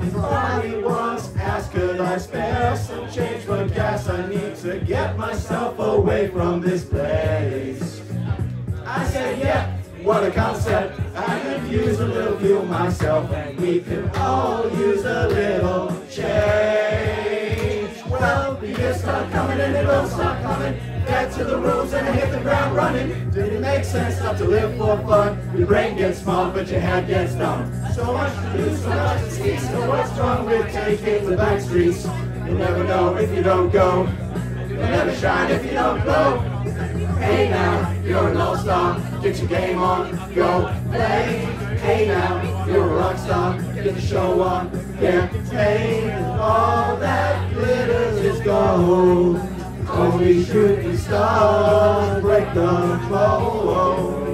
Somebody once asked, could I spare some change for gas? I need to get myself away from this place. I said, yeah, what a concept. I could use a little fuel myself, and we could all use a little change. Well, the years start coming and it don't stop coming. Back to the rules and I hit the ground running. Did it make sense not to live for fun? Your brain gets small, but your head gets dumb. So much to do, so much to see. So what's wrong with taking the back streets? You'll never know if you don't go. You'll never shine if you don't glow. Hey now, you're an all-star. Get your game on, go play. Hey now, you're a rock star. Get the show on, yeah. Hey, all that glitters is gold. Only shooting stars break the mold.